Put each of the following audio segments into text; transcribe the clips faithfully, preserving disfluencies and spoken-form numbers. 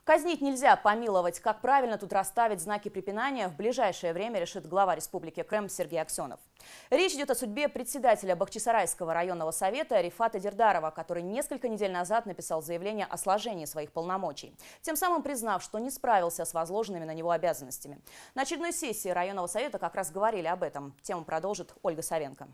Казнить нельзя, помиловать. Как правильно тут расставить знаки препинания, в ближайшее время решит глава Республики Крым Сергей Аксенов. Речь идет о судьбе председателя Бахчисарайского районного совета Рифата Дердарова, который несколько недель назад написал заявление о сложении своих полномочий, тем самым признав, что не справился с возложенными на него обязанностями. На очередной сессии районного совета как раз говорили об этом. Тему продолжит Ольга Савенко.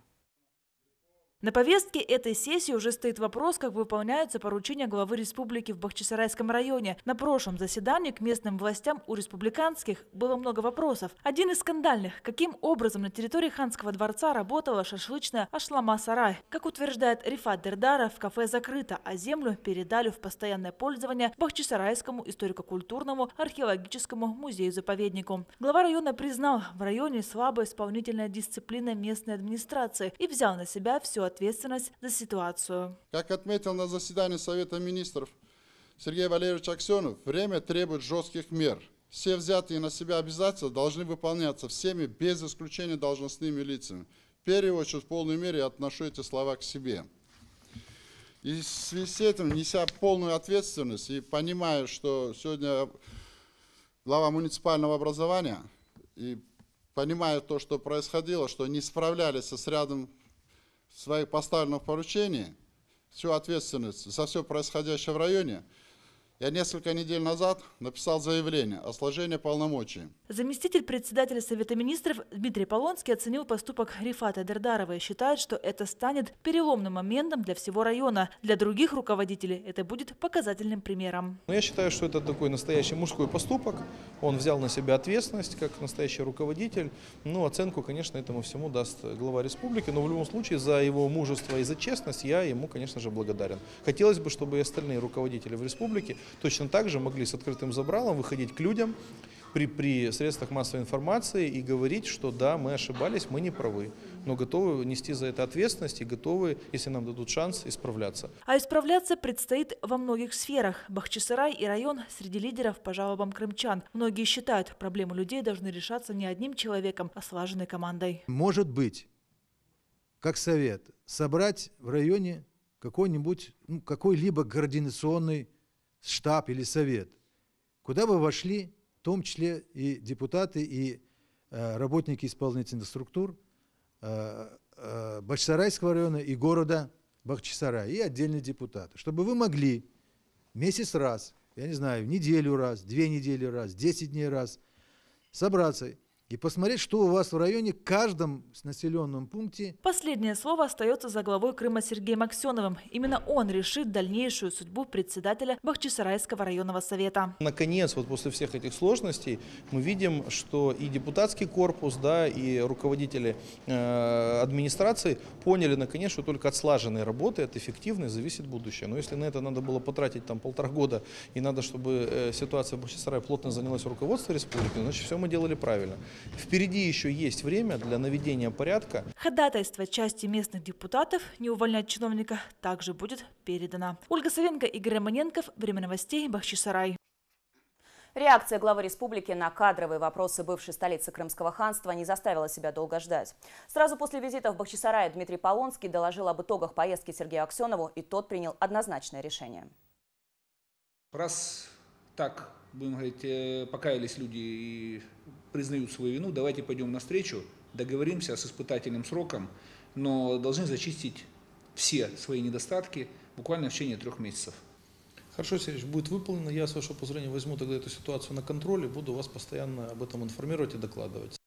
На повестке этой сессии уже стоит вопрос, как выполняются поручения главы республики в Бахчисарайском районе. На прошлом заседании к местным властям у республиканских было много вопросов. Один из скандальных – каким образом на территории Ханского дворца работала шашлычная Ашлама-сарай. Как утверждает Рифат Дердаров, кафе закрыто, а землю передали в постоянное пользование Бахчисарайскому историко-культурному археологическому музею-заповеднику. Глава района признал, в районе слабая исполнительная дисциплина местной администрации и взял на себя всю ответственность за ситуацию. Как отметил на заседании Совета министров Сергей Валерьевич Аксенов, время требует жестких мер. Все взятые на себя обязательства должны выполняться всеми без исключения должностными лицами. В первую очередь, в полной мере я отношу эти слова к себе. И в связи с этим, неся полную ответственность и понимая, что сегодня глава муниципального образования, и понимая то, что происходило, что не справлялись с рядом своих поставленных поручений, всю ответственность за все происходящее в районе, я несколько недель назад написал заявление о сложении полномочий. Заместитель председателя Совета министров Дмитрий Полонский оценил поступок Рифата Дердарова и считает, что это станет переломным моментом для всего района. Для других руководителей это будет показательным примером. Я считаю, что это такой настоящий мужской поступок. Он взял на себя ответственность как настоящий руководитель. Ну, оценку, конечно, этому всему даст глава республики. Но в любом случае за его мужество и за честность я ему, конечно же, благодарен. Хотелось бы, чтобы и остальные руководители в республике точно так же могли с открытым забралом выходить к людям при, при средствах массовой информации и говорить, что да, мы ошибались, мы не правы, но готовы нести за это ответственность и готовы, если нам дадут шанс, исправляться. А исправляться предстоит во многих сферах. Бахчисарай и район среди лидеров по жалобам крымчан. Многие считают, проблемы людей должны решаться не одним человеком, а слаженной командой. Может быть, как совет, собрать в районе какой-нибудь, ну, какой-либо координационный штаб или совет, куда бы вошли в том числе и депутаты, и э, работники исполнительных структур э, э, Бахчисарайского района и города Бахчисарай, и отдельные депутаты, чтобы вы могли месяц раз, я не знаю, в неделю раз, две недели раз, десять дней раз собраться и посмотреть, что у вас в районе, в каждом населенном пункте. Последнее слово остается за главой Крыма Сергеем Аксеновым. Именно он решит дальнейшую судьбу председателя Бахчисарайского районного совета. Наконец, вот после всех этих сложностей, мы видим, что и депутатский корпус, да, и руководители э, администрации поняли, наконец, что только от слаженной работы, от эффективной зависит будущее. Но если на это надо было потратить там полтора года, и надо, чтобы э, ситуация в Бахчисарае плотно занялась руководство республики, значит, все мы делали правильно. Впереди еще есть время для наведения порядка. Ходатайство части местных депутатов не увольнять чиновника также будет передано. Ольга Савенко, Игорь Романенков. Время новостей. Бахчисарай. Реакция главы республики на кадровые вопросы бывшей столицы Крымского ханства не заставила себя долго ждать. Сразу после визита в Бахчисарай Дмитрий Полонский доложил об итогах поездки Сергею Аксенову, и тот принял однозначное решение. Раз так, будем говорить, покаялись люди и признают свою вину, давайте пойдем навстречу, договоримся с испытательным сроком, но должны зачистить все свои недостатки буквально в течение трех месяцев. Хорошо, Сергей, будет выполнено. Я, с вашего позволения, возьму тогда эту ситуацию на контроль и буду вас постоянно об этом информировать и докладывать.